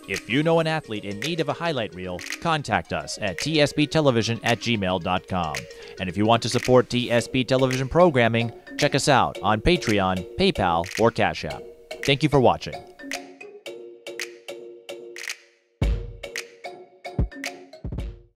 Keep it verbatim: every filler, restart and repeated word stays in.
If you know an athlete in need of a highlight reel, contact us at t s b television at gmail dot com. And if you want to support T S B Television programming, check us out on Patreon, PayPal, or Cash App. Thank you for watching.